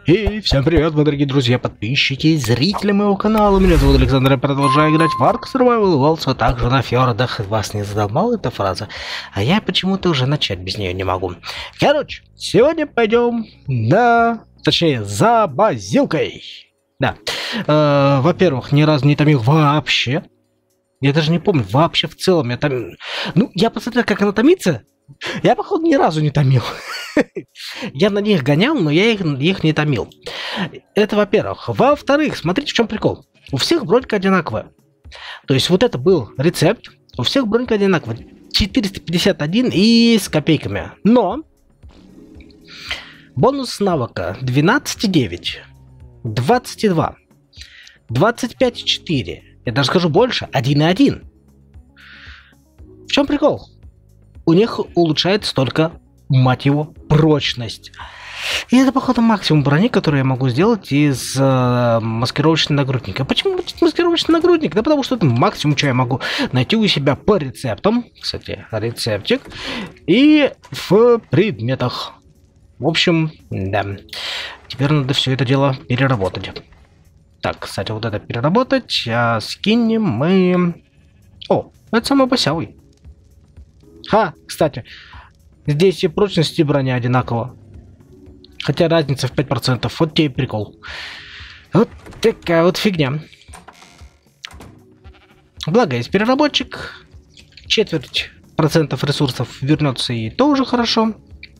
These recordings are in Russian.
И всем привет, мои дорогие друзья, подписчики и зрители моего канала. Меня зовут Александр, я продолжаю играть в Ark Survival Evolved, а также на фьордах. Вас не задолбала эта фраза? А я почему-то уже начать без нее не могу. Короче, сегодня пойдем за базилкой. Да. Во-первых, ни разу не томил вообще. Я даже не помню, вообще в целом я томил. Ну, я посмотрел, как она томится. Я, походу, ни разу не томил. Я на них гонял, но я их не томил. Это во-первых. Во-вторых, смотрите, в чем прикол. У всех бронька одинаковая. То есть вот это был рецепт. У всех бронька одинаковая. 451 и с копейками. Но бонус навыка 12,9, 22, 25,4. Я даже скажу больше, 1,1. В чем прикол? У них улучшается только, мать его, прочность. И это, походу, максимум брони, который я могу сделать из маскировочного нагрудника. Почему маскировочный нагрудник? Да потому что это максимум, что я могу найти у себя по рецептам. Кстати, рецептик. И в предметах. В общем, да. Теперь надо все это дело переработать. Так, кстати, вот это переработать. А скинем мы... О, это самый босявый. Кстати, здесь и прочность, и броня одинаково. Хотя разница в 5%. Вот тебе и прикол. Вот такая вот фигня. Благо, есть переработчик. 4% ресурсов вернется, и тоже хорошо.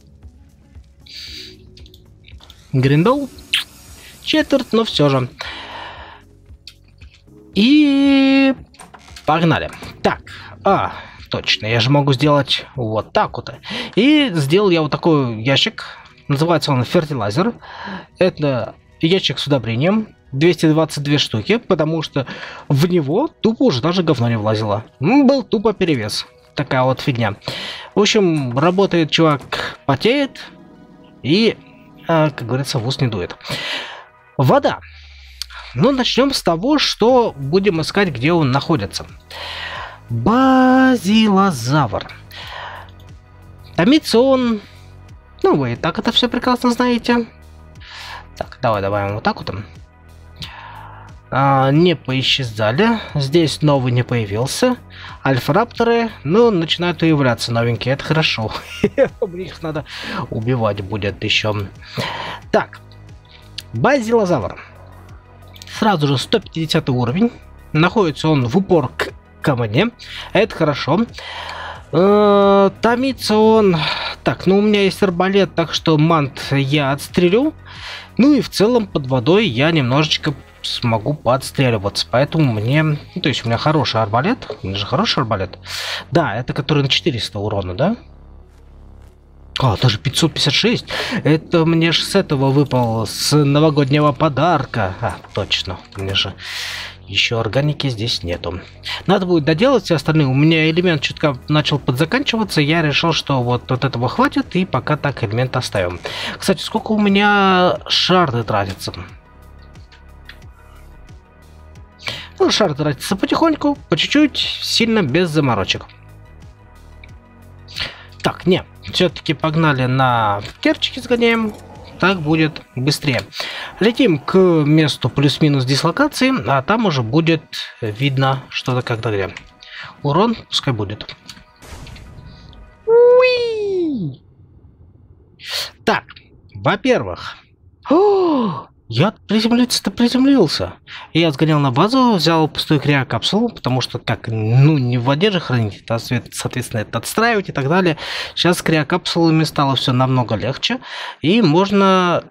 Гриндол. Четверть, но все же. И... Погнали. Так, точно, я же могу сделать вот так вот. И сделал я вот такой ящик. Называется он фертилайзер. Это ящик с удобрением. 222 штуки, потому что в него тупо уже даже говно не влазило. Был тупо перевес. Такая вот фигня. В общем, работает чувак, потеет. И, как говорится, в ус не дует. Вода. Ну, начнем с того, что будем искать, где он находится. Базилозавр. Томится он... Ну, вы и так это все прекрасно знаете. Так, давай добавим вот так вот. Не поисчезали. Здесь новый не появился. Альфа-рапторы, ну, начинают появляться новенькие. Это хорошо. Их надо убивать будет еще. Так. Базилозавр. Сразу же 150 уровень. Находится он в упор ко мне. Это хорошо. Томится он... Так, ну у меня есть арбалет, так что мант я отстрелю. Ну и в целом под водой я немножечко смогу подстреливаться. Поэтому мне... Ну, то есть у меня хороший арбалет. У меня же хороший арбалет. Да, это который на 400 урона, да? Даже 556. Это мне же с этого выпал, с новогоднего подарка. Точно. У меня же еще органики здесь нету. Надо будет доделать все остальные. У меня элемент чутка начал подзаканчиваться. Я решил, что вот этого хватит. И пока так элемент оставим. Кстати, сколько у меня шарды тратится? Ну, шарды тратятся потихоньку, по чуть-чуть, сильно без заморочек. Так, не, все-таки погнали на керчики сгоняем. Так будет быстрее. Летим к месту плюс-минус дислокации, а там уже будет видно что-то когда где. Урон пускай будет. Уи! Так, во-первых... Я приземлиться-то приземлился. Я сгонял на базу, взял пустую криокапсулу, потому что, как, ну, не в воде же хранить, это, соответственно, это отстраивать и так далее. Сейчас с криокапсулами стало все намного легче, и можно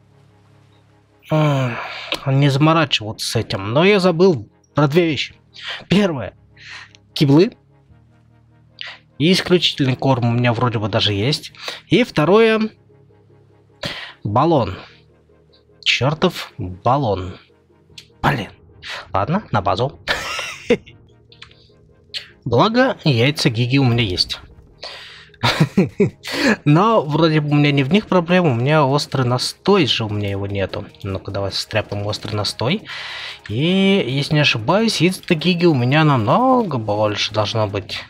не заморачиваться с этим. Но я забыл про две вещи. Первое. Киблы. И исключительный корм у меня вроде бы даже есть. И второе. Баллон. Чертов баллон. Блин. Ладно, на базу. Благо, яйца Гиги у меня есть. Но вроде бы у меня не в них проблема. У меня острый настой же, у меня его нету. Ну-ка, давай стряпаем острый настой. И, если не ошибаюсь, яйца Гиги у меня намного больше должно быть.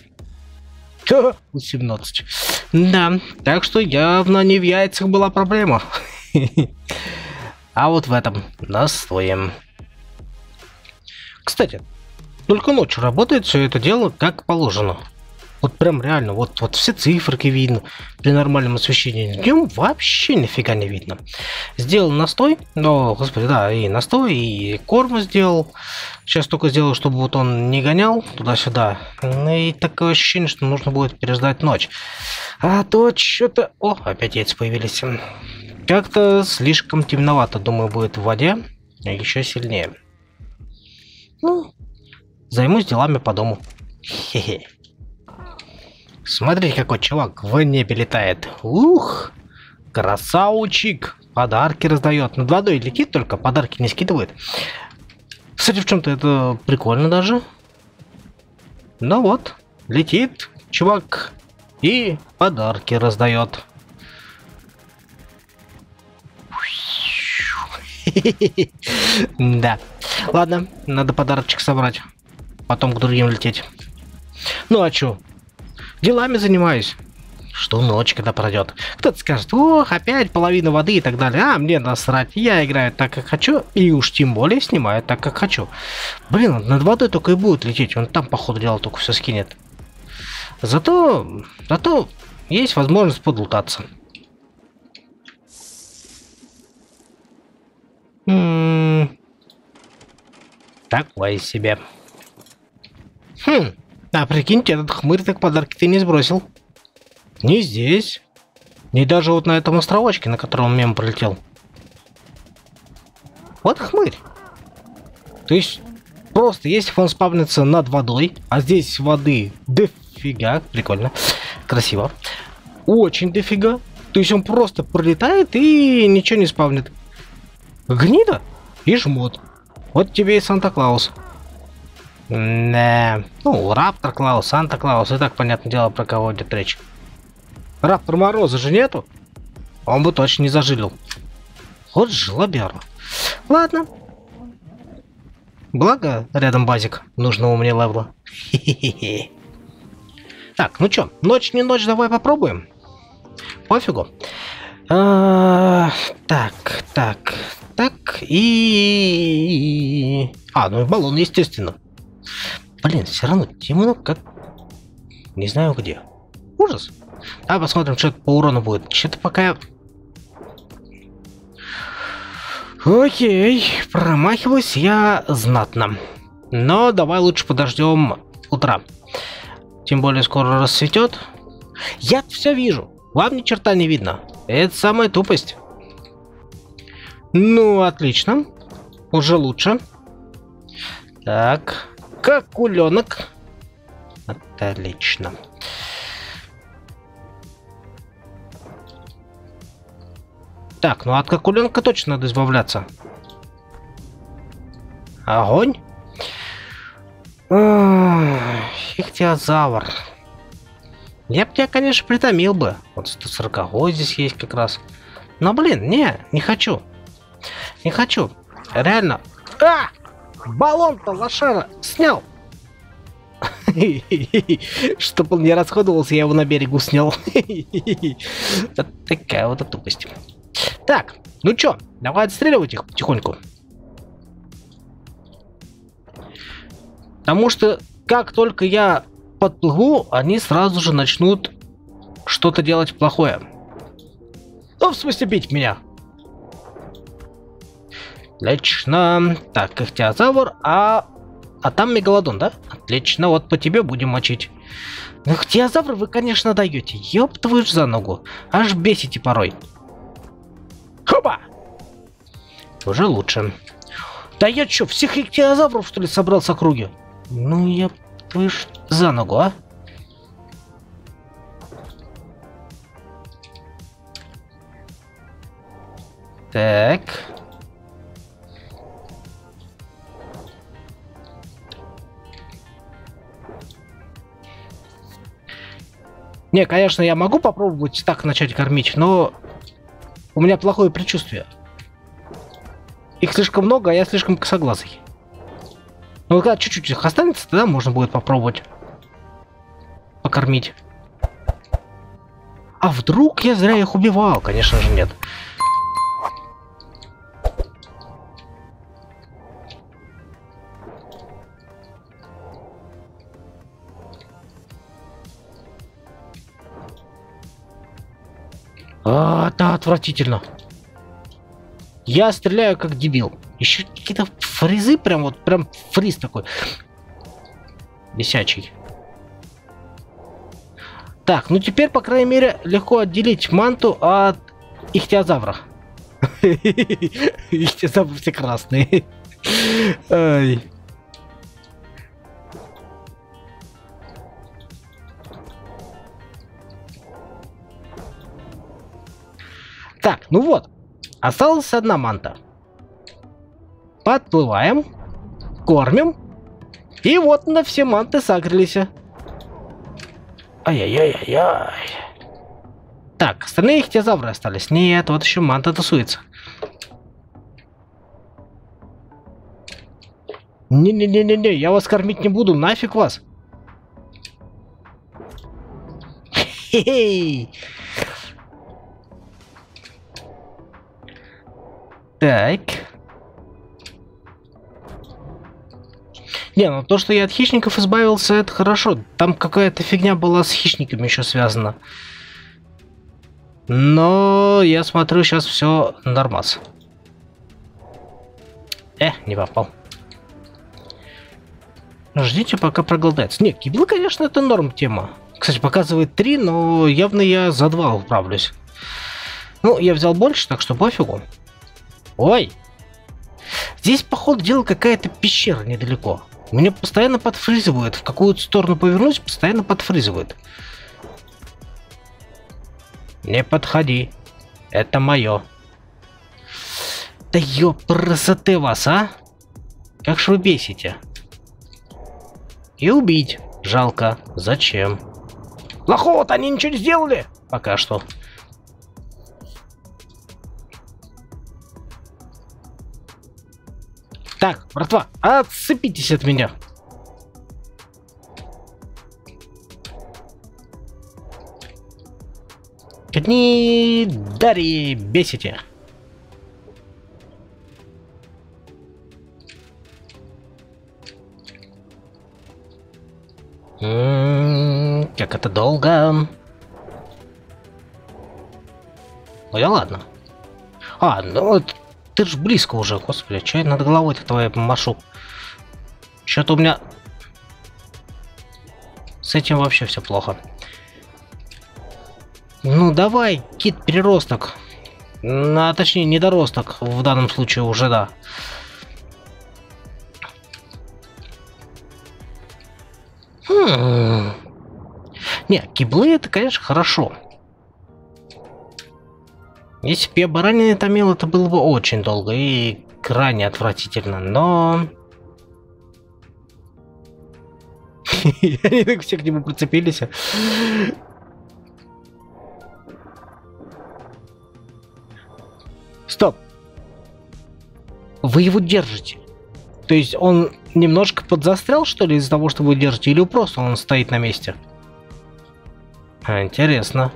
17. Да, так что явно не в яйцах была проблема. а вот в этом настоем. Кстати, только ночью работает все это дело как положено. Вот прям реально, вот все циферки видно при нормальном освещении. Днем вообще нифига не видно. Сделал настой, но, господи, да, и настой, и корм сделал. Сейчас только сделал, чтобы вот он не гонял туда-сюда. И такое ощущение, что нужно будет переждать ночь. А то что-то... О, опять яйца появились. Как-то слишком темновато, думаю, будет в воде. Еще сильнее. Ну, займусь делами по дому. Хе-хе. Смотрите, какой чувак в небе летает. Ух, красавчик. Подарки раздает. Над водой летит, только подарки не скидывает. Кстати, в чем-то это прикольно даже. Ну вот, летит чувак и подарки раздает. Да. Ладно, надо подарочек собрать. Потом к другим лететь. Ну а чё? Делами занимаюсь. Что ночь, когда пройдет. Кто-то скажет, ох, опять половина воды и так далее. А мне насрать, я играю так, как хочу, и уж тем более снимаю так, как хочу. Блин, над водой только и будет лететь, он там, походу дела, только все скинет. Зато есть возможность подлутаться. Такое себе. А прикиньте, этот хмырь так подарки ты не сбросил. Не здесь. Не даже вот на этом островочке, на котором мем пролетел. Вот хмырь. То есть, просто если он спавнится над водой, а здесь воды дофига, прикольно, красиво, очень дофига, то есть он просто пролетает и ничего не спавнит. Гнида и жмот. Вот тебе и Санта-Клаус. Да. Ну, Раптор Клаус, Санта-Клаус, и так, понятное дело, про кого идет речь. Раптор Мороза же нету? Он бы точно не зажилил. Вот жлобяра. Ладно. Благо, рядом базик нужного мне левела. Хе-хе-хе. Так, ну чё, ночь не ночь, давай попробуем. Пофигу. Так. И... ну и баллон, естественно. Блин, все равно темно, как... Не знаю где. Ужас. Давай посмотрим, что это по урону будет. Что-то пока... Окей, промахиваюсь я знатно. Но давай лучше подождем утра. Тем более скоро рассветет. Я все вижу. Вам ни черта не видно. Это самая тупость. Ну, отлично. Уже лучше. Так. Как куленок. Отлично. Так, ну от кокуленка точно надо избавляться. Огонь. Ихтиозавр. Я бы тебя, конечно, притомил бы. Вот 140 здесь есть как раз. Но, блин, не хочу. Не хочу. Реально. Баллон-то лошара снял. Чтобы он не расходовался, я его на берегу снял. Вот такая вот тупость. Так, ну чё, давай отстреливать их потихоньку. Потому что как только я подплыву, они сразу же начнут что-то делать плохое. Ну, в смысле, бить меня. Отлично. Так, ихтиозавр, а там мегалодон, да? Отлично, вот по тебе будем мочить. Ну, ихтиозавр вы, конечно, даете. Ёб твою ж за ногу. Аж бесите порой. Хоба! Уже лучше. Да я чё, всех ихтиозавров, что ли, собрал с округи? Ну, я твою ж за ногу, а? Так. Не, конечно, я могу попробовать так начать кормить, но у меня плохое предчувствие. Их слишком много, а я слишком косоглазый. Ну, когда чуть-чуть их останется, тогда можно будет попробовать покормить. А вдруг я зря их убивал? Конечно же, нет. Да, отвратительно. Я стреляю как дебил. Еще какие-то фризы, прям фриз такой. Бесячий. Так, ну теперь, по крайней мере, легко отделить манту от ихтиозавра. Ихтиозавры все красные. Ай. Так, ну вот. Осталась одна манта. Подплываем. Кормим. И вот на все манты сагрились. Ай-яй-яй-яй-яй. Так, остальные ихтиозавры остались. Нет, вот еще манта тусуется. Не-не-не-не-не, я вас кормить не буду, нафиг вас. Хе-хей. Так. Не, ну то, что я от хищников избавился, это хорошо. Там какая-то фигня была с хищниками еще связана. Но я смотрю, сейчас все нормас. Не попал. Ждите, пока проголодается. Нет, кибл, конечно, это норм тема. Кстати, показывает 3, но явно я за 2 управлюсь. Ну, я взял больше, так что пофигу. Ой! Здесь, походу, дела какая-то пещера недалеко. Меня постоянно подфризывают. В какую-то сторону повернусь, постоянно подфризывают. Не подходи. Это мое. Да ёпрасоты вас, а? Как ж вы бесите? И убить. Жалко. Зачем? Плохого-то они ничего не сделали. Пока что. Так, братва, отцепитесь от меня. Одни Дарьи бесите. Как это долго. Ну я ладно. Ну ты ж близко уже, господи, че я над головой-то твоей машу? Что-то у меня с этим вообще все плохо. Ну давай, кит-переросток. А точнее, недоросток в данном случае уже, да. Не, киблы это, конечно, хорошо. Если бы я баранины томил, это было бы очень долго и крайне отвратительно, но... Они так все к нему прицепились. Стоп! Вы его держите? То есть он немножко подзастрял, что ли, из-за того, что вы держите, или просто он стоит на месте? Интересно.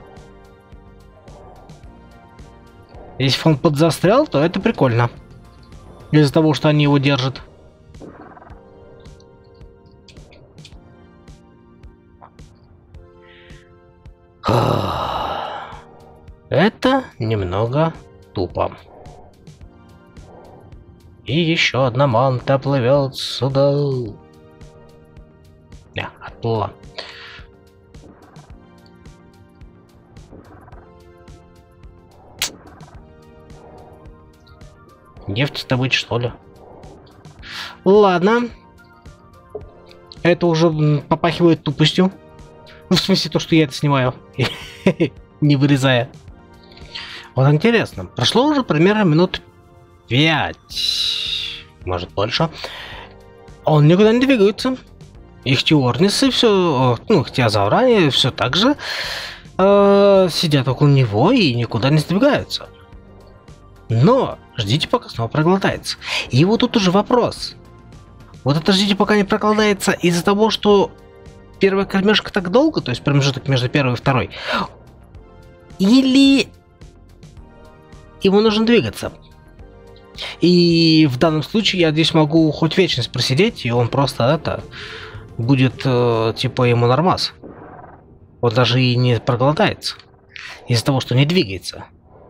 Если он подзастрял, то это прикольно. Из-за того, что они его держат. Это немного тупо. И еще одна манта плывет сюда. Не, отплыла. Нефть добыть, что ли? Ладно. Это уже попахивает тупостью. Ну, в смысле, то, что я это снимаю. Не вырезая. Вот интересно. Прошло уже примерно минут 5. Может, больше. Он никуда не двигается. Ихтиорнисы все... Ну, ихтиозавры все так же сидят около него и никуда не сдвигаются. Но ждите, пока снова проголодается. И вот тут уже вопрос. Вот это ждите, пока не проголодается из-за того, что первая кормежка так долго, то есть промежуток между первой и второй, или ему нужно двигаться. И в данном случае я здесь могу хоть вечность просидеть, и он просто это будет типа ему нормас. Он даже и не проголодается. Из-за того, что не двигается.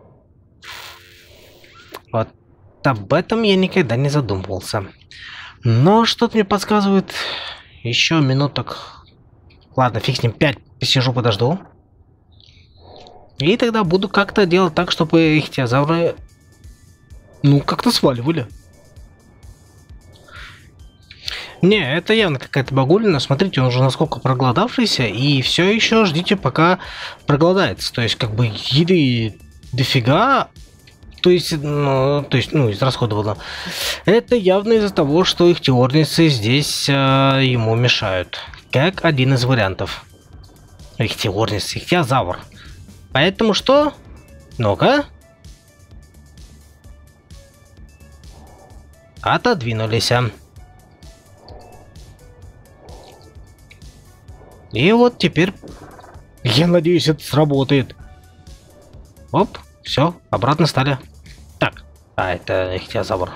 Вот об этом я никогда не задумывался. Но что-то мне подсказывает еще минуток. Ладно, фиг с ним, 5 посижу, подожду. И тогда буду как-то делать так, чтобы ихтиозавры, ну, как-то сваливали. Не, это явно какая-то багулина. Смотрите, он уже насколько проголодавшийся, и все еще ждите, пока проголодается. То есть, как бы, еды дофига, то есть, израсходовано. Это явно из-за того, что ихтиорницы здесь ему мешают. Как один из вариантов. Ихтиорницы, ихтиозавр. Поэтому что? Ну-ка. Отодвинулись. И вот теперь, я надеюсь, это сработает. Оп, все, обратно стали. Так, это ихтиозавр.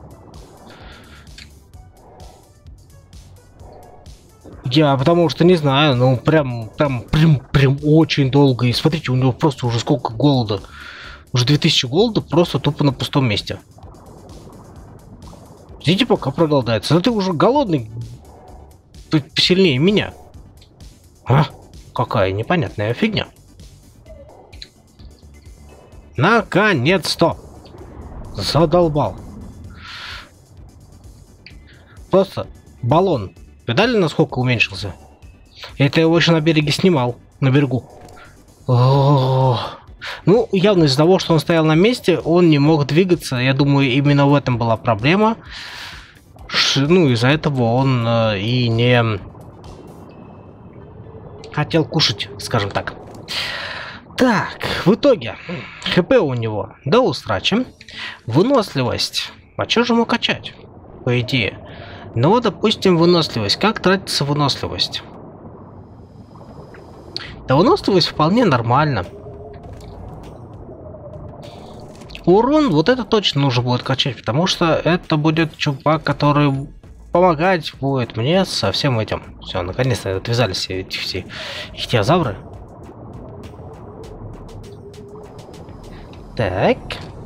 Я потому что не знаю, ну прям очень долго. И смотрите, у него просто уже сколько голода. Уже 2000 голода просто тупо на пустом месте. Ждите, пока проголодается. Но ты уже голодный. Ты сильнее меня. А? Какая непонятная фигня. Наконец-то! Задолбал. Просто баллон. Видали, насколько уменьшился? Это я его еще на береге снимал. На берегу. О-о-о. Ну, явно из-за того, что он стоял на месте, он не мог двигаться. Я думаю, именно в этом была проблема. Ну, из-за этого он и не хотел кушать, скажем так. Так, в итоге, ХП у него до устрачи. Выносливость. А что же ему качать? По идее. Ну, допустим, выносливость. Как тратится выносливость? Да, выносливость вполне нормально. Урон, вот это точно нужно будет качать, потому что это будет чувак, который помогать будет мне со всем этим. Все, наконец-то отвязались эти все ихтиозавры. Так.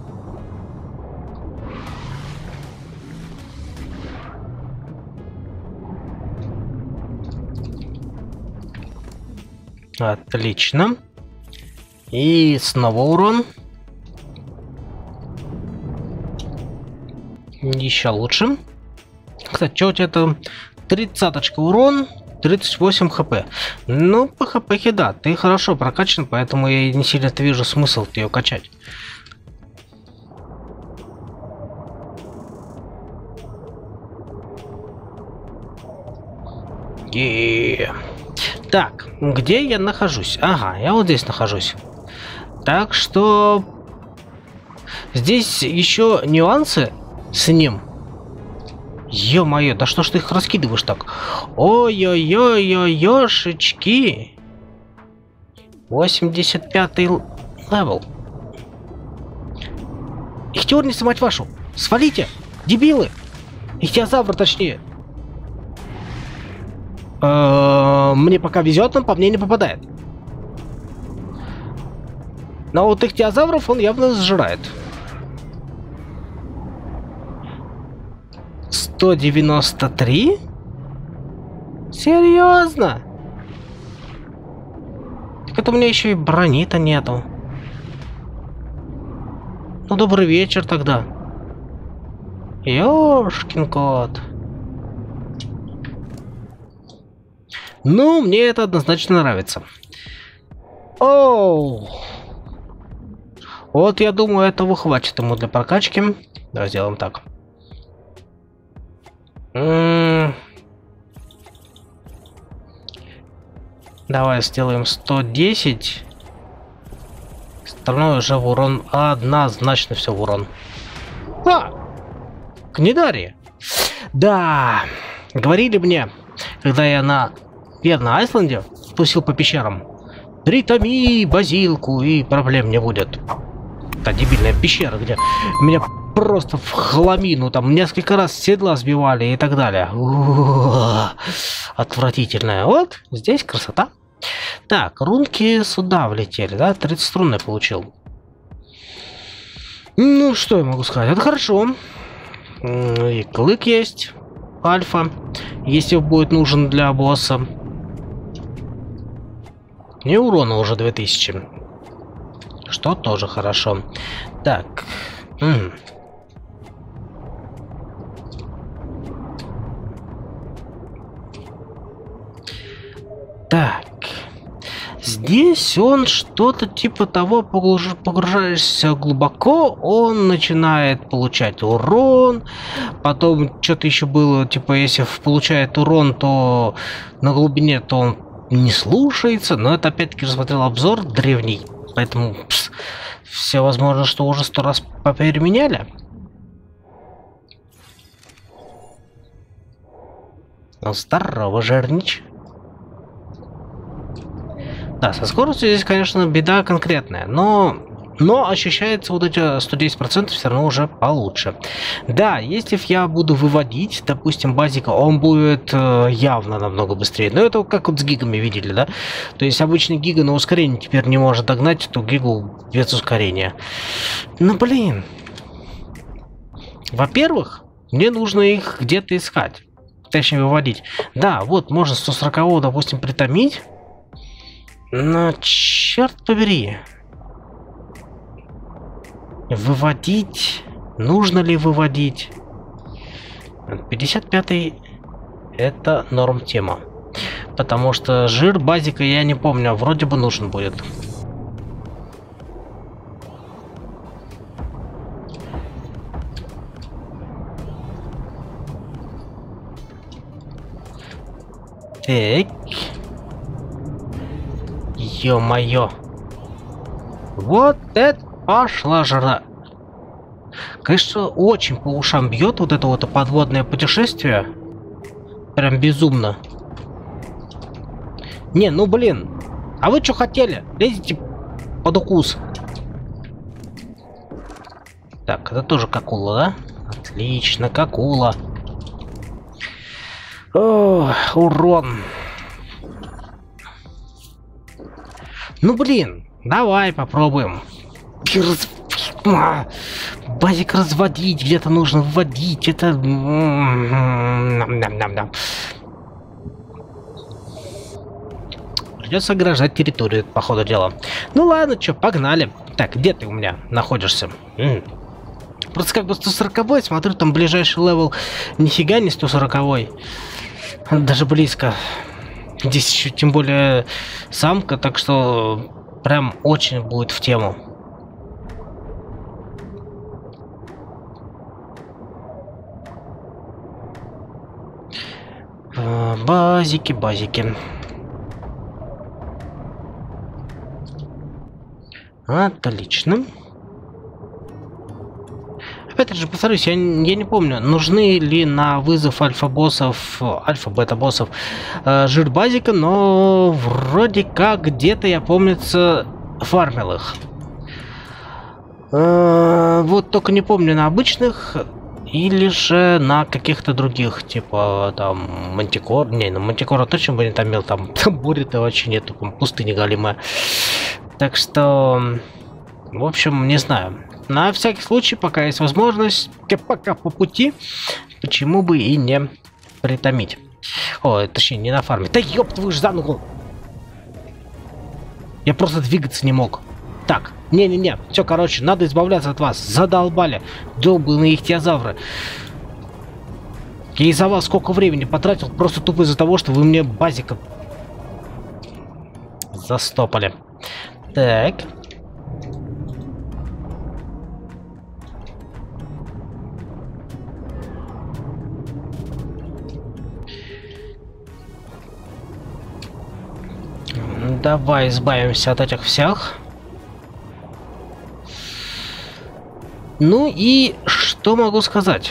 Отлично. И снова урон. Еще лучше. Кстати, что у тебя там? 30-очка урон, 38 хп. Ну, по хп, да, ты хорошо прокачан, поэтому я не сильно вижу смысл ее качать. И... Так, где я нахожусь? Ага, я вот здесь нахожусь. Так что... Здесь еще нюансы с ним. Ё-моё, да что ж ты их раскидываешь так? Ой-ой-ой-ой-ёшечки. 85-й левел. Ихтиорницы, мать вашу! Свалите! Дебилы! Ихтиозавр, точнее. Мне пока везет, он по мне не попадает. Но вот ихтиозавров он явно сжирает. 193? Серьезно? Так это у меня еще и брони-то нету. Ну, добрый вечер тогда. Ёшкин кот. Ну, мне это однозначно нравится. Оу. Вот, я думаю, этого хватит ему для прокачки. Давай сделаем так. Давай сделаем 110. Остальное уже в урон. Однозначно все в урон. А! Книдария. Да. Говорили мне, когда я на Верно Айсленде спустил по пещерам. Притоми базилку, и проблем не будет. Та дебильная пещера, где меня просто в хламину, там несколько раз с седла сбивали и так далее. Отвратительная. Вот, здесь красота. Так, рунки сюда влетели, да? 30 струн я получил. Ну, что я могу сказать? Это хорошо. И клык есть. Альфа. Если будет нужен для босса. И урона уже 2000. Что тоже хорошо. Так. Так. Здесь он что-то типа того, погружаешься глубоко, он начинает получать урон. Потом что-то еще было, типа, если получает урон, то на глубине, то он не слушается. Но это опять-таки рассмотрел обзор древний, поэтому все возможно, что уже 100 раз попеременяли. Ну, здорово, жирнич. Да, со скоростью здесь, конечно, беда конкретная, но ощущается вот эти 110% все равно уже получше. Да, если я буду выводить, допустим, базика, он будет явно намного быстрее. Но это как вот с гигами видели, да? То есть обычный гига на ускорение теперь не может догнать эту гигу без ускорения. Ну, блин. Во-первых, мне нужно их где-то искать. Точнее, выводить. Да, вот, можно 140-го, допустим, притомить. Но, черт побери. Выводить? Нужно ли выводить? 55-й это норм тема. Потому что жир базика я не помню, вроде бы нужен будет. Так. Ё-моё. Вот это пошла жара. Конечно, очень по ушам бьет вот это вот подводное путешествие. Прям безумно. Не, ну блин. А вы что хотели? Лезете под укус. Так, это тоже какула, да? Отлично, какула. О, урон. Ну блин, давай попробуем. Базик разводить, где-то нужно вводить. Это... Придется ограждать территорию, по ходу дела. Ну ладно, чё, погнали. Так, где ты у меня находишься? Просто как бы 140-й, смотрю, там ближайший левел нифига не 140-й. Даже близко. Здесь еще тем более самка, так что прям очень будет в тему. Базики, базики. Отлично. Опять же, повторюсь, я не помню, нужны ли на вызов альфа-боссов, альфа-бета-боссов жир базика, но вроде как где-то, я помнится, фармил их. Вот только не помню, на обычных или же на каких-то других, типа там Мантикор. Не, ну Мантикора точно бы не томил, там буря-то вообще нету, пустыня голимая. Так что, в общем, не знаю. На всякий случай, пока есть возможность, пока по пути, почему бы и не притомить. О, точнее, не на фарме. Да ёб твою ж за ногу! Я просто двигаться не мог. Так, не-не-не, все, короче, надо избавляться от вас. Задолбали, долбаные ихтиозавры. Я из-за вас сколько времени потратил, просто тупо из-за того, что вы мне базика застопали. Так. Давай избавимся от этих всех. Ну и что могу сказать?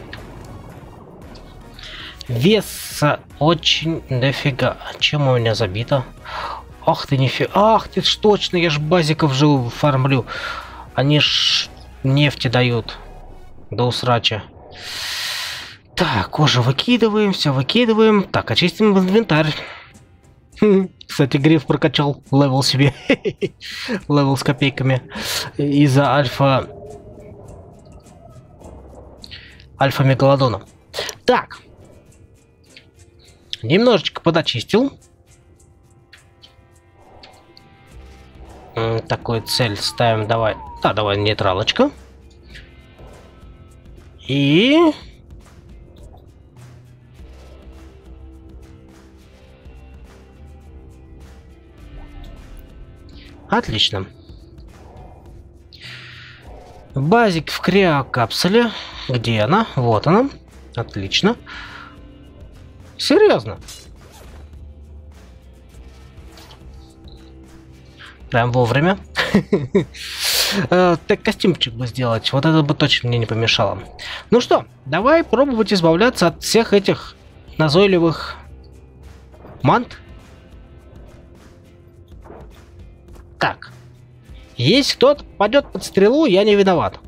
Веса очень дофига. Чем у меня забито? Ах ты нифига. Ах ты ж точно, я ж базиков же фармлю. Они ж нефти дают. До усрача. Так, кожу выкидываем, все выкидываем. Так, очистим инвентарь. Кстати, Гриф прокачал левел себе. Левел с копейками. Из-за альфа-мегалодона. Так. Немножечко подочистил. Такую цель ставим. Давай. Да, давай нейтралочка. И... Отлично. Базик в криокапсуле. Где она? Вот она. Отлично. Серьезно. Прям вовремя. Так, костюмчик бы сделать. Вот это бы точно мне не помешало. Ну что, давай пробовать избавляться от всех этих назойливых мант. Так. Если кто-то попадет под стрелу, я не виноват.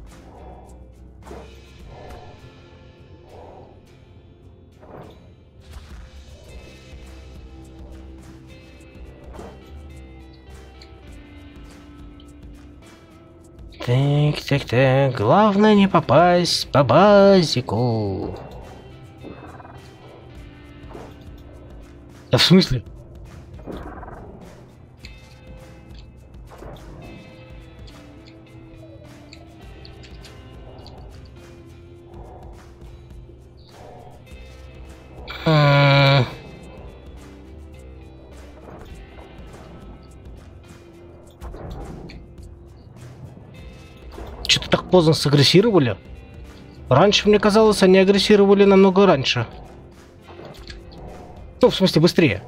Так. Главное не попасть по базику. Да в смысле? Что-то так поздно сагрессировали. Раньше, мне казалось, они агрессировали намного раньше. Ну, в смысле, быстрее.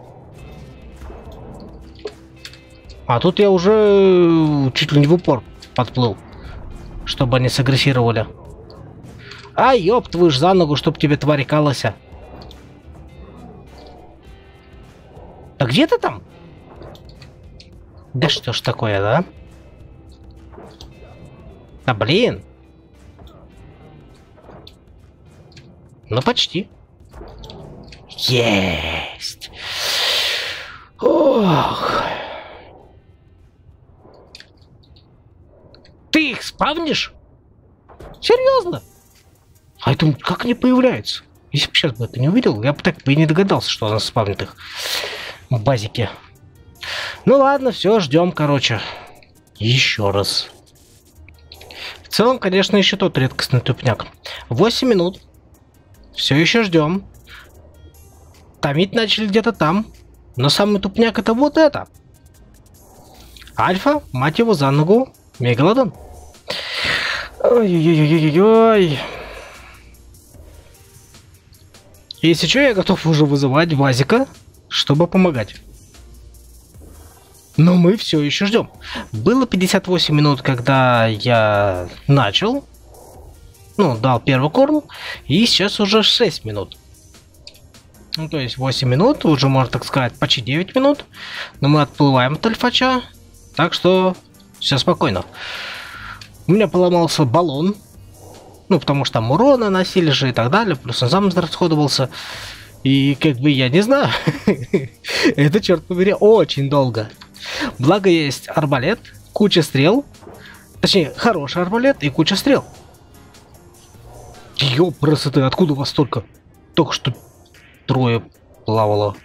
А тут я уже чуть ли не в упор подплыл, чтобы они сагрессировали. А, ёпт, вы ж за ногу, чтоб тебе тварь калася. А где ты там? Да что ж такое, да? А, блин. Ну, почти. Есть. Ох. Ты их спавнишь? Серьезно? А это как они появляются? Если бы сейчас бы это не увидел, я бы так бы и не догадался, что она спавнит их в базике. Ну ладно, все, ждем, короче. Еще раз. В целом, конечно, еще тот редкостный тупняк. 8 минут. Все еще ждем. Томить начали где-то там. Но самый тупняк это вот это. Альфа, мать его за ногу, мегалодон. Ой-ой-ой-ой-ой. Если что, я готов уже вызывать Вазика, чтобы помогать. Но мы все еще ждем. Было 58 минут, когда я начал. Ну, дал первый корм. И сейчас уже 6 минут. Ну, то есть 8 минут, уже можно так сказать, почти 9 минут. Но мы отплываем от альфача. Так что все спокойно. У меня поломался баллон. Ну, потому что там урона носили же и так далее. Плюс он сам расходовался. И как бы я не знаю. Это, черт побери, очень долго. Благо есть арбалет, куча стрел. Точнее, хороший арбалет и куча стрел. Ёпрст, откуда у вас столько? Только что трое плавало.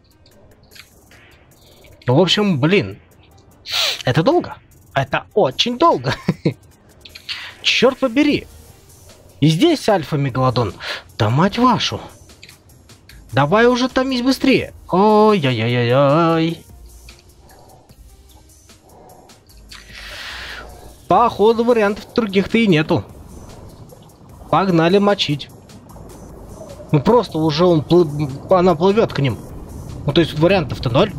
Ну, в общем, блин. Это долго. Это очень долго. Черт побери. И здесь альфа-мегалодон. Да мать вашу. Давай уже томись быстрее. Ой-ой-ой-ой-ой. Походу вариантов других-то и нету. Погнали мочить. Ну просто уже она плывет к ним. Ну то есть вариантов-то 0.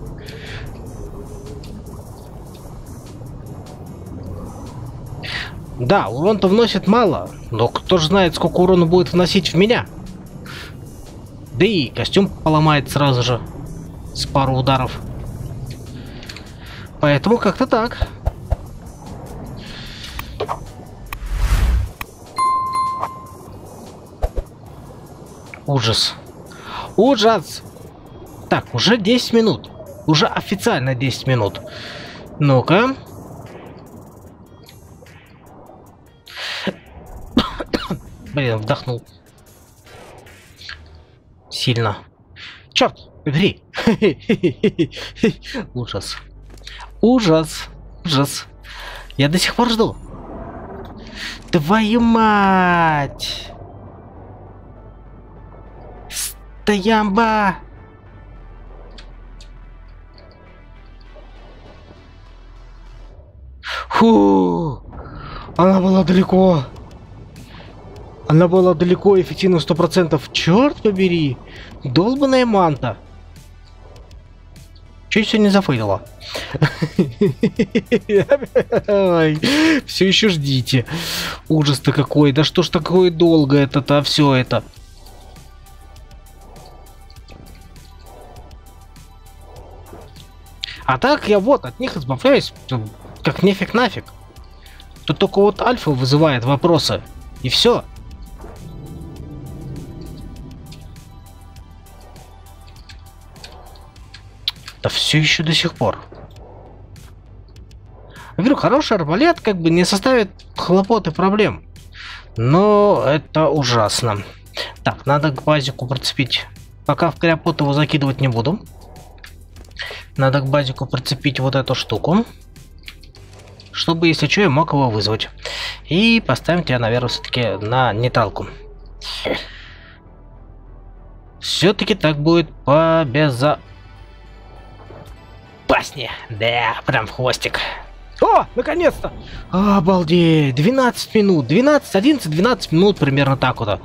Да, урон-то вносит мало, но кто же знает, сколько урона будет вносить в меня. Да и костюм поломает сразу же с пару ударов. Поэтому как-то так. Ужас. Ужас! Так, уже 10 минут. Уже официально 10 минут. Ну-ка. Блин, вдохнул. Сильно. Черт, бери. Ужас. Ужас. Ужас. Я до сих пор жду. Твою мать! Стоямба! Фу! Она была далеко. Она была далеко, эффективно 100%. Черт побери! Долбаная манта. Чуть все не зафейлила. Все еще ждите. Ужас-то какой. Да что ж такое долго это-то, все это. А так я вот от них избавляюсь, как нефиг нафиг. Тут только вот альфа вызывает вопросы. И все. Да все еще до сих пор. Я говорю, хороший арбалет как бы не составит хлопот и проблем. Но это ужасно. Так, надо к базику прицепить. Пока в кряпот его закидывать не буду. Надо к базику прицепить вот эту штуку. Чтобы, если что, я мог его вызвать. И поставим тебя, наверное, все-таки на нейтралку. Все-таки так будет побезопаснее. Да, прям в хвостик. О, наконец-то! Обалдеть! 12 минут. 12, 11, 12 минут примерно так вот.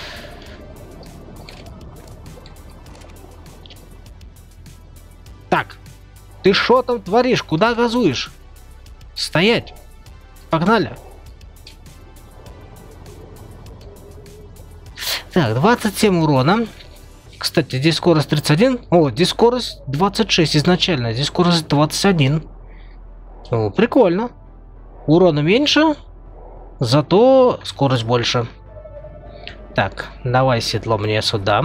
Так. Ты шо там творишь? Куда газуешь? Стоять. Погнали. Так, 27 урона. Кстати, здесь скорость 31. О, здесь скорость 26 изначально. Здесь скорость 21. О, прикольно. Урона меньше, зато скорость больше. Так, давай седло мне сюда.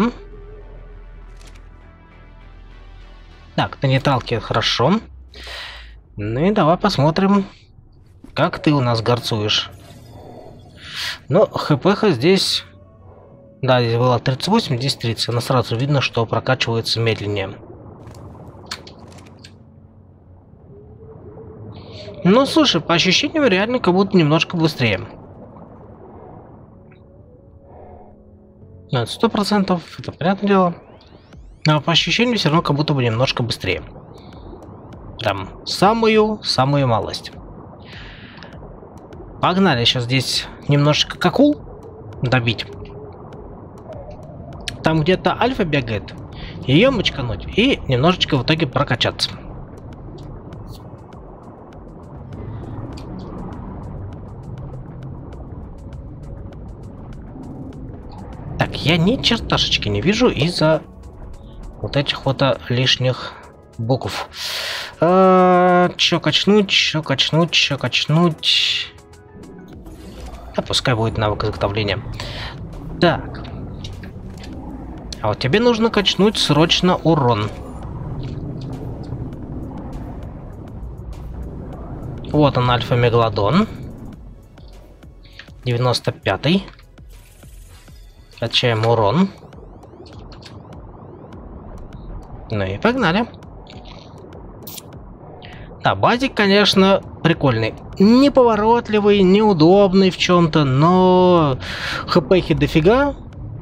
Так, на нейтралке хорошо. Ну и давай посмотрим, как ты у нас горцуешь. Ну, хпх здесь... Да, здесь было 38, здесь 30. Но сразу видно, что прокачивается медленнее. Ну, слушай, по ощущениям реально как будто немножко быстрее. Нет, 100%, это понятное дело. Но по ощущениям все равно как будто бы немножко быстрее. Прям самую малость. Погнали, сейчас здесь немножечко какул добить. Там где-то альфа бегает. Ее мочкануть и немножечко в итоге прокачаться. Так, я ни черташечки не вижу из-за вот этих вот лишних букв. Чё качнуть, чё качнуть, чё качнуть. Да, пускай будет навык изготовления. Так. А вот тебе нужно качнуть срочно урон. Вот он, альфа-мегалодон. 95-й. Качаем урон. Ну и погнали. Да, базик, конечно, прикольный. Неповоротливый, неудобный в чем-то, но хпхи дофига.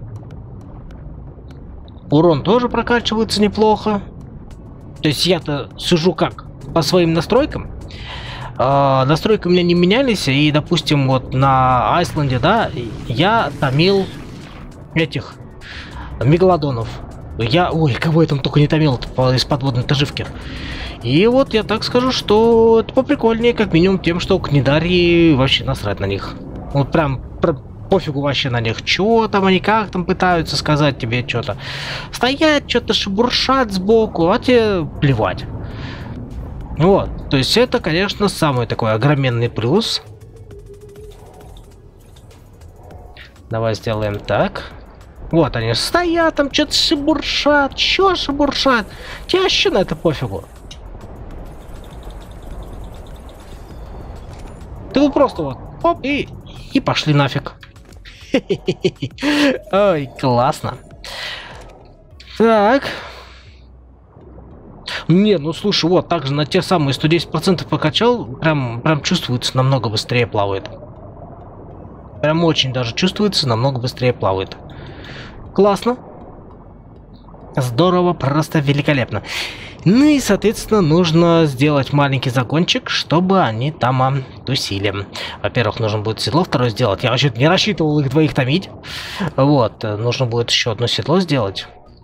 Урон тоже прокачивается неплохо. То есть я-то сижу как? По своим настройкам. Настройки у меня не менялись. И, допустим, вот на Айсленде, да, я томил этих мегалодонов. Ой, кого я там только не томил из подводной таживки. И вот я так скажу, что это поприкольнее, как минимум тем, что книдари вообще насрать на них. Вот прям пофигу вообще на них. Чё там они, как там пытаются сказать тебе что-то. Стоять, что-то шебуршат сбоку, а тебе плевать. Вот, то есть это, конечно, самый такой огроменный плюс. Давай сделаем так. Вот они стоят, там что-то шебуршат, чё шебуршат. Тебе вообще на это пофигу. Ты вот просто вот, оп, и пошли нафиг. Ой, классно. Так. Не, ну слушай, вот, также на те самые 110% покачал, прям чувствуется, намного быстрее плавает. Прям очень даже чувствуется, намного быстрее плавает. Классно. Здорово, просто великолепно. Ну и, соответственно, нужно сделать маленький загончик, чтобы они там тусили. Во-первых, нужно будет седло второе сделать. Я вообще не рассчитывал их двоих томить. Вот, нужно будет еще одно седло сделать.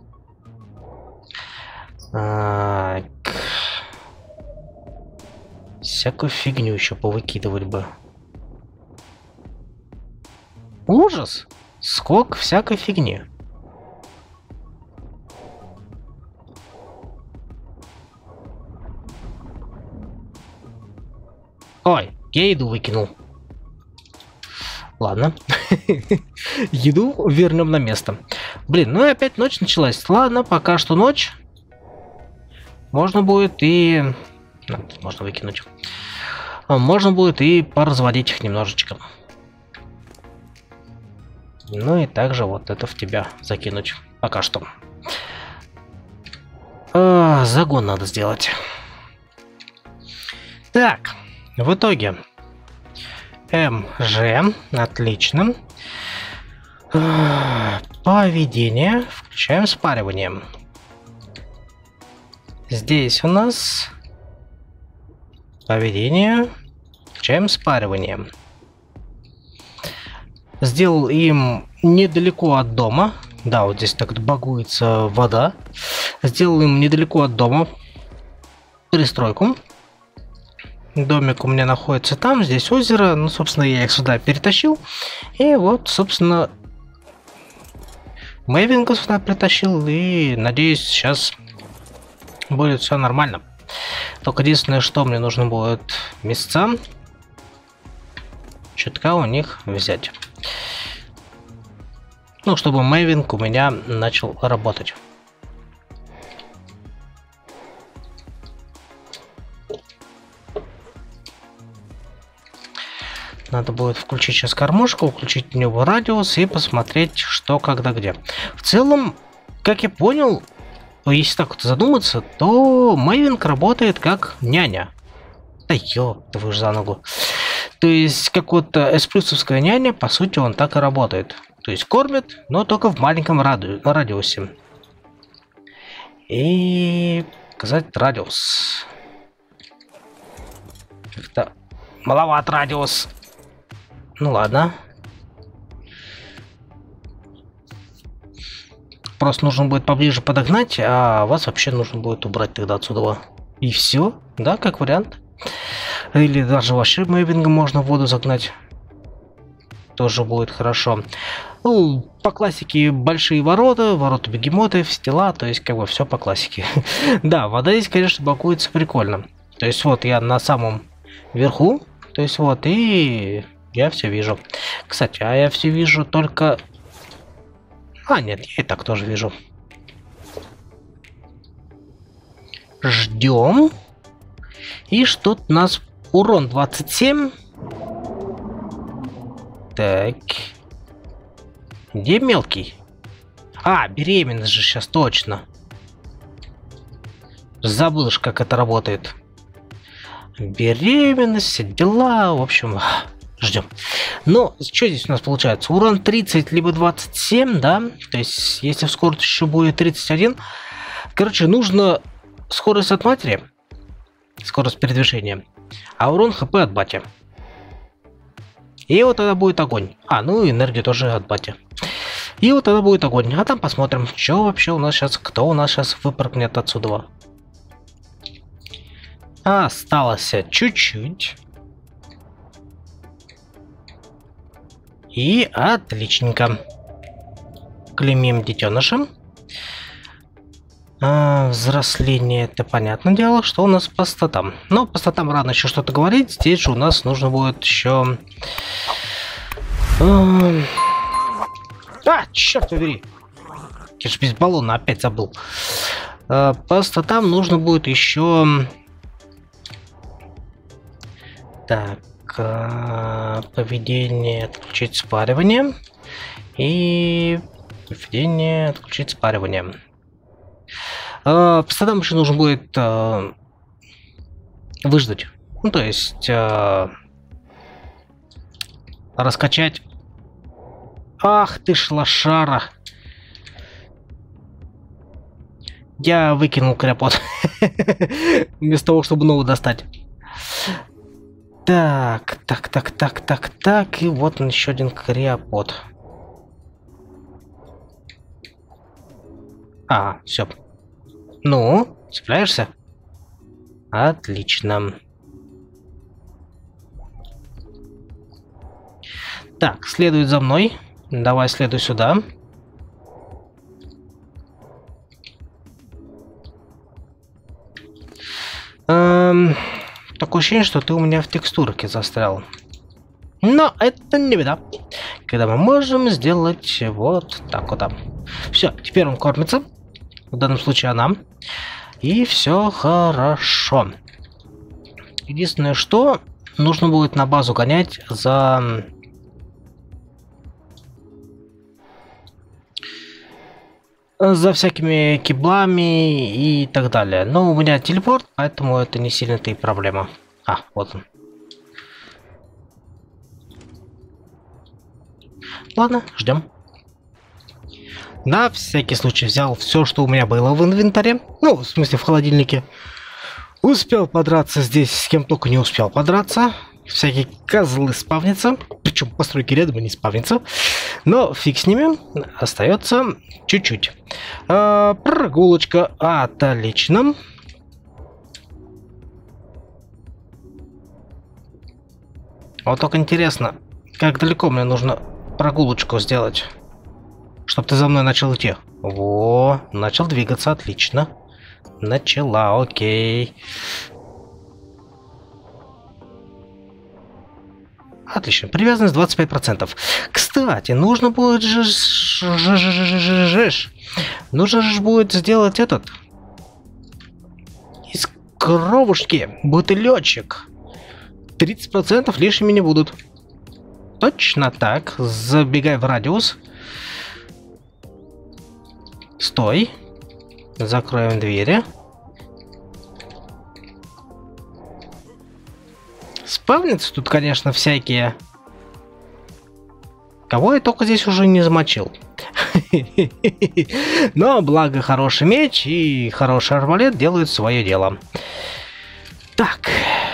Так. Всякую фигню еще повыкидывать бы. Ужас! Сколько всякой фигни. Ой, я еду выкинул. Ладно. Еду вернем на место. Блин, ну и опять ночь началась. Ладно, пока что ночь. Можно будет и... можно выкинуть. Можно будет и поразводить их немножечко. Ну и также вот это в тебя закинуть. Пока что. Загон надо сделать. Так. В итоге МЖ, отлично. Поведение, включаем спаривание. Здесь у нас поведение, включаем спаривание. Сделал им недалеко от дома. Да, вот здесь так багуется вода. Сделал им недалеко от дома пристройку. Домик у меня находится там, здесь озеро. Ну, собственно, я их сюда перетащил. И вот, собственно, Мэйвинга сюда притащил. И, надеюсь, сейчас будет все нормально. Только единственное, что мне нужно будет места чутка у них взять. Ну, чтобы Мэйвинг у меня начал работать. Надо будет включить сейчас кормушку, включить в него радиус и посмотреть, что, когда, где. В целом, как я понял, если так вот задуматься, то Мэйвинг работает как няня. Да ёп, ты ж за ногу. То есть, как вот эсплюсовская няня, по сути, он так и работает. То есть, кормит, но только в маленьком радиусе. И... показать радиус. Как-то маловат радиус. Ну ладно. Просто нужно будет поближе подогнать, а вас вообще нужно будет убрать тогда отсюда. И все, да, как вариант. Или даже вообще Мэйвингом можно в воду загнать. Тоже будет хорошо. Ну, по классике большие ворота, ворота бегемоты, стела, то есть как бы все по классике. Да, вода здесь, конечно, бакуется прикольно. То есть вот я на самом верху, то есть вот и... я все вижу. Кстати, а я все вижу только... А, нет, я и так тоже вижу. Ждем. И что-то у нас урон 27. Так. Где мелкий? А, беременность же сейчас точно. Забыл, как это работает. Беременность, все дела, в общем... Ждем. Но что здесь у нас получается? Урон 30 либо 27, да? То есть, если в скорость еще будет 31. Короче, нужно скорость от матери, скорость передвижения, а урон ХП от бати. И вот тогда будет огонь. А, ну энергия тоже от бати. И вот тогда будет огонь. А там посмотрим, что вообще у нас сейчас, кто у нас сейчас выпрыгнет отсюда. Осталось чуть-чуть. И отличненько. Клеймим детенышем. Взросление, это понятное дело, что у нас по статам. Но по статам рано еще что-то говорить. Здесь же у нас нужно будет еще... черт побери. Я же без баллона опять забыл. Просто там нужно будет еще... Так, поведение отключить спаривание. И поведение отключить спаривание. Просто там еще нужно будет выждать. Ну, то есть раскачать. Ах ты ж лошара. Я выкинул криопод. Вместо того, чтобы новый достать. Так. И вот он, еще один криопод. Все. Ну, цепляешься? Отлично. Так, следуй за мной. Давай, следуй сюда. Такое ощущение, что ты у меня в текстурке застрял. Но это не беда. Когда мы можем сделать вот так вот. Все, теперь он кормится. В данном случае она. И все хорошо. Единственное, что нужно будет на базу гонять за всякими киблами и так далее. Но у меня телепорт, поэтому это не сильно-то и проблема. Вот он. Ладно, ждем. На всякий случай взял все, что у меня было в инвентаре. Ну, в смысле, в холодильнике. Успел подраться здесь, с кем только не успел подраться. Всякие козлы спавнятся. Причем постройки рядом не спавнятся. Но фиг с ними. Остается чуть-чуть. Прогулочка. Отлично. Вот только интересно, как далеко мне нужно прогулочку сделать, чтобы ты за мной начал идти. Во, начал двигаться, отлично. Начала, окей. Отлично, привязанность 25%. Кстати, нужно будет нужно же будет сделать этот. Из кровушки будет и летчик. 30% лишними не будут. Точно так. Забегай в радиус. Стой. Закроем двери. Спавнятся тут, конечно, всякие. Кого я только здесь уже не замочил. Но благо хороший меч и хороший арбалет делают свое дело. Так.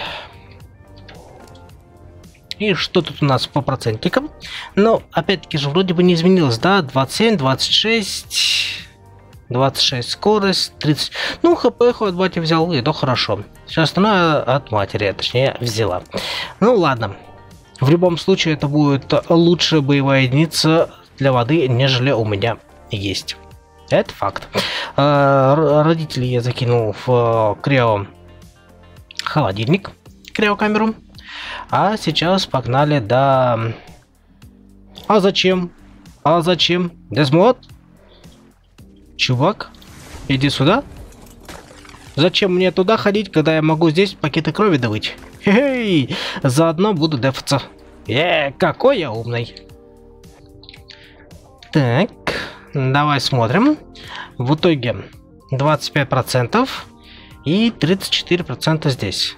И что тут у нас по процентикам? Ну, опять-таки же вроде бы не изменилось, да? 27, 26, 26 скорость, 30. Ну, хп от бати взял, и то хорошо. Все остальное от матери, точнее, взяла. Ну, ладно. В любом случае, это будет лучшая боевая единица для воды, нежели у меня есть. Это факт. Родителей я закинул в холодильник, криокамеру. А сейчас погнали до... А зачем? Десмод? Чувак, иди сюда. Зачем мне туда ходить, когда я могу здесь пакеты крови добыть? Хе-хей! Заодно буду дефаться. Какой я умный. Так, давай смотрим. В итоге 25% и 34% здесь.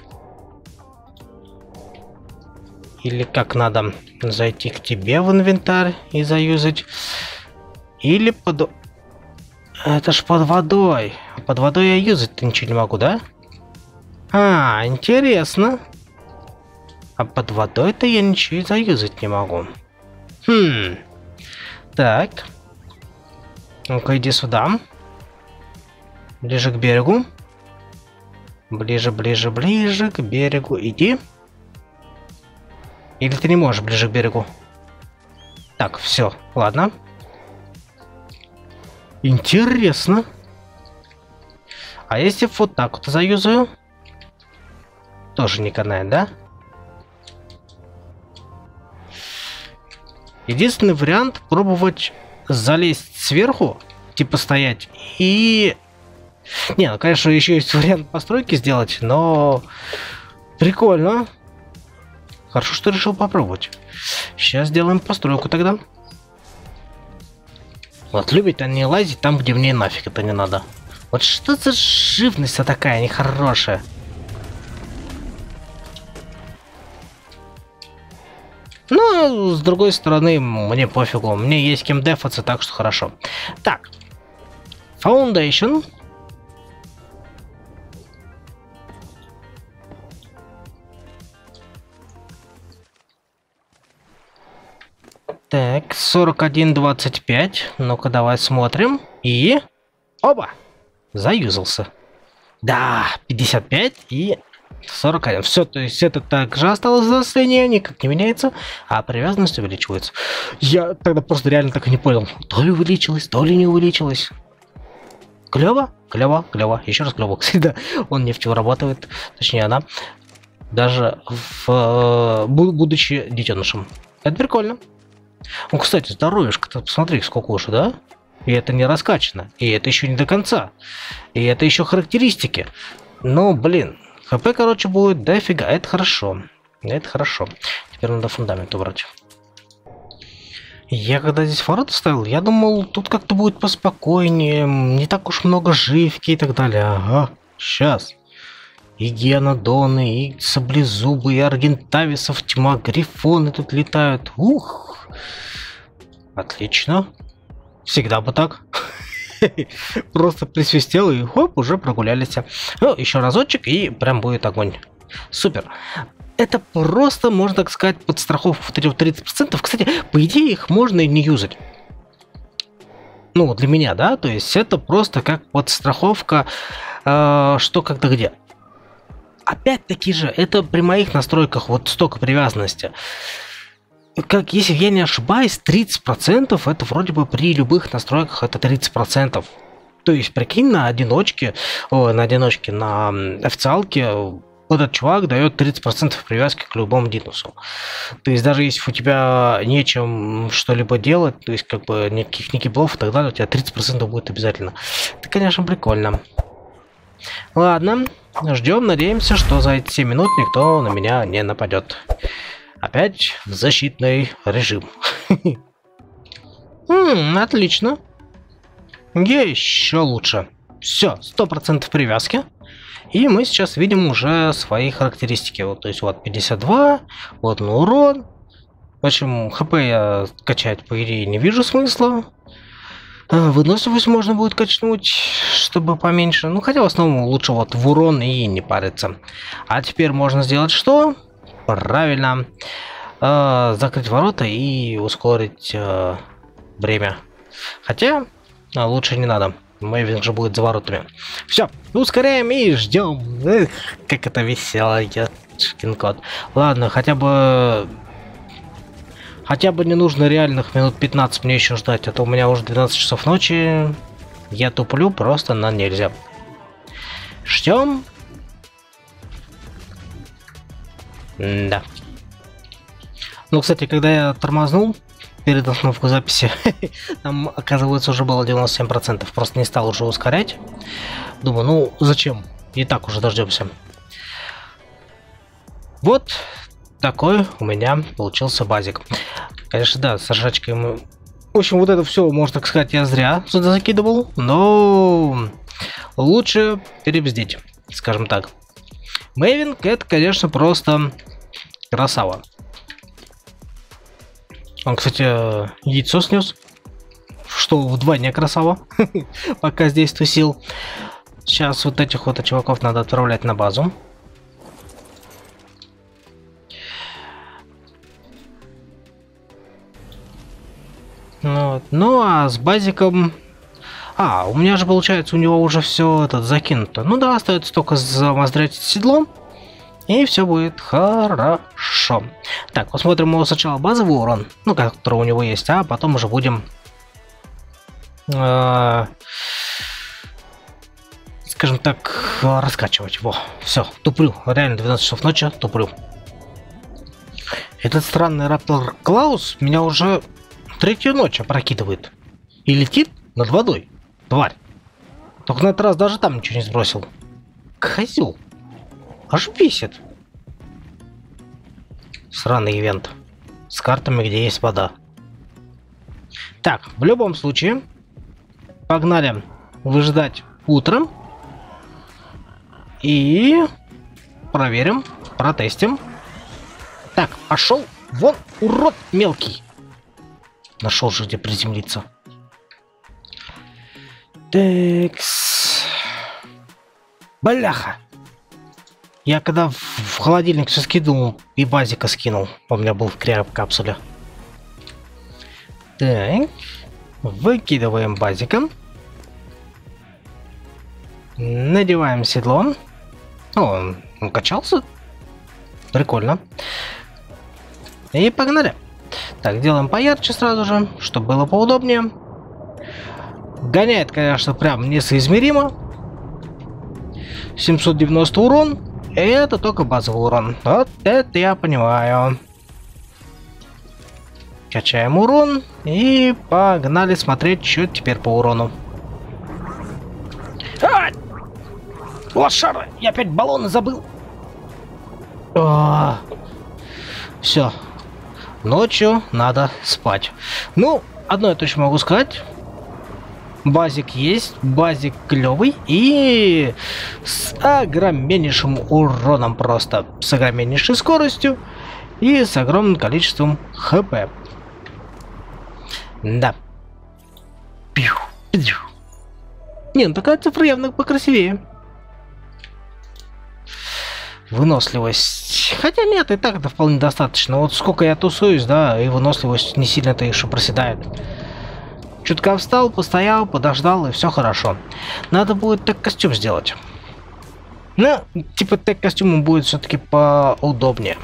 Или как надо зайти к тебе в инвентарь и заюзать. Или под... Это ж под водой. Под водой я юзать-то ничего не могу, да? Интересно. А под водой-то я ничего и заюзать не могу. Так. Ну-ка, иди сюда. Ближе к берегу. Ближе к берегу. Иди. Или ты не можешь ближе к берегу? Так, все, ладно. Интересно. А если вот так вот заюзаю? Тоже не канает, да? Единственный вариант пробовать залезть сверху типа стоять. И... Не, ну, конечно, еще есть вариант постройки сделать, но... Прикольно. Хорошо, что решил попробовать. Сейчас сделаем постройку тогда. Вот, любят они лазить там, где мне нафиг это не надо. Вот что за живность такая нехорошая. Но, с другой стороны, мне пофигу. Мне есть кем дефаться, так что хорошо. Так. Foundation. Так, 41-25. Ну-ка, давай смотрим. И... Оба! Заюзался. Да, 55 и 41. Все, то есть это также осталось за состояние, никак не меняется, а привязанность увеличивается. Я тогда просто реально так и не понял, то ли увеличилось, то ли не увеличилось. Клево, клево, клево. Еще раз клево. Кстати, да, он нефтеобрабатывает, точнее она, даже будучи детенышем. Это прикольно. Ну, кстати, здоровьишко-то, посмотри, сколько уже, да? И это не раскачано, и это еще не до конца, и это еще характеристики. Ну, блин, хп, короче, будет дофига, это хорошо. Это хорошо. Теперь надо фундамент убрать. Я когда здесь ворота ставил, я думал, тут как-то будет поспокойнее, не так уж много живки и так далее. Ага, сейчас. И геонодоны, и саблезубы, и аргентависов тьма, грифоны тут летают. Ух! Отлично. Всегда бы так. Просто присвистел и хоп, уже прогулялись. Ну, еще разочек и прям будет огонь. Супер. Это просто, можно так сказать, подстраховка в 30%. Кстати, по идее их можно и не юзать. Ну, для меня, да? То есть это просто как подстраховка, что, когда, где. Опять-таки же, это при моих настройках вот столько привязанности. Как, если я не ошибаюсь, 30% это вроде бы при любых настройках это 30%. То есть, прикинь, на одиночке, на официалке этот чувак дает 30% привязки к любому динусу. То есть, даже если у тебя нечем что-либо делать, то есть, как бы, никаких никиблов и так далее, у тебя 30% будет обязательно. Это, конечно, прикольно. Ладно, ждем, надеемся, что за эти 7 минут никто на меня не нападет. Опять защитный режим. Отлично. Еще лучше. Все, 100% привязки. И мы сейчас видим уже свои характеристики. Вот, то есть вот 52, вот на урон. В общем, хп я качать по идее не вижу смысла. Выносливость можно будет качнуть, чтобы поменьше. Ну, хотя в основном лучше вот в урон и не париться. А теперь можно сделать что? Правильно. Закрыть ворота и ускорить время. Хотя лучше не надо. Мэйвин же будет за воротами. Все, ускоряем и ждем. Эх, как это весело, яшкин кот. Ладно, хотя бы не нужно реальных минут 15 мне еще ждать. А то у меня уже 12 часов ночи. Я туплю просто на нельзя. Ждем. Да. Ну, кстати, когда я тормознул перед остановкой записи, там, оказывается, уже было 97%. Просто не стал уже ускорять. Думаю, ну, зачем? И так уже дождемся. Вот такой у меня получился базик. Конечно, да, с ржачкой мы... В общем, вот это все, можно так сказать, я зря сюда закидывал. Но лучше перебздеть, скажем так. Мэйвин, это, конечно, просто красава. Он, кстати, яйцо снес, что вдвойне красава, пока здесь тусил. Сейчас вот этих вот чуваков надо отправлять на базу. Вот. Ну а с базиком... у меня же получается у него уже все это закинуто. Ну да, остается только замоздрять седлом. И все будет хорошо. Так, посмотрим его сначала базовый урон, ну, который у него есть, а потом уже будем, скажем так, раскачивать. Во, все, туплю. Реально 12 часов ночи туплю. Этот странный раптор Клаус меня уже третью ночь опрокидывает. И летит над водой. тварь. Только на этот раз даже там ничего не сбросил. Козел. Аж бесит. Сраный ивент. С картами, где есть вода. Так, в любом случае, погнали выжидать утром. И проверим, протестим. Так, пошел вон, урод мелкий. Нашел же, где приземлиться. Текс. Бляха. Я когда в холодильник все скидывал, и базика скинул. Он у меня был в капсуле. Так. Выкидываем базиком. Надеваем седло. О, он качался. Прикольно. И погнали. Так, делаем поярче сразу же, чтобы было поудобнее. Гоняет, конечно, прям несоизмеримо. 790 урон. И это только базовый урон. Вот это я понимаю. Качаем урон. И погнали смотреть, что теперь по урону. Лошара! Я опять баллоны забыл. Все. Ночью надо спать. Ну, одно я точно могу сказать. Базик есть, базик клевый и с огромнейшим уроном просто. С огромнейшей скоростью и с огромным количеством хп. Да. Пью, пью. Не, ну такая цифра явно покрасивее. Выносливость. Хотя нет, и так это вполне достаточно. Вот сколько я тусуюсь, да, и выносливость не сильно-то еще проседает. Чутка встал, постоял, подождал, и все хорошо. Надо будет тег-костюм сделать. Ну, типа тег-костюм будет все-таки поудобнее.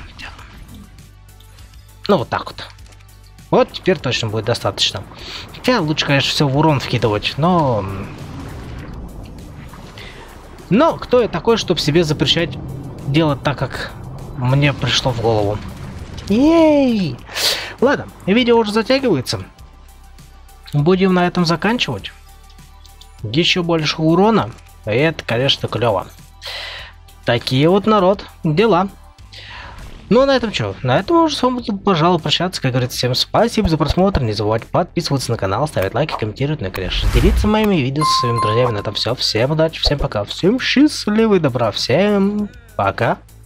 Ну, вот так вот. Вот теперь точно будет достаточно. Хотя лучше, конечно, все в урон вкидывать, но... Но кто я такой, чтобы себе запрещать делать так, как мне пришло в голову? Ей! Ладно, видео уже затягивается. Будем на этом заканчивать. Еще больше урона. И это, конечно, клево. Такие вот, народ, дела. Ну, а на этом что? На этом уже с вами буду, пожалуй, прощаться. Как говорится, всем спасибо за просмотр. Не забывайте подписываться на канал, ставить лайки, комментировать, ну и, конечно, делиться моими видео со своими друзьями. На этом все. Всем удачи, всем пока. Всем счастливы, добра. Всем пока.